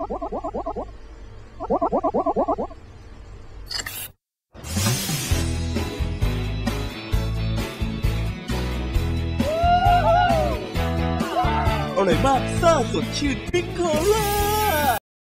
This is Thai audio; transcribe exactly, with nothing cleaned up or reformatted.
อร่อยมากซ่าสดชื่นพิงโคล่า